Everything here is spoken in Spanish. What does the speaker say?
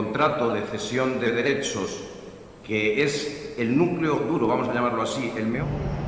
contrato de cesión de derechos, que es el núcleo duro, vamos a llamarlo así, el mío.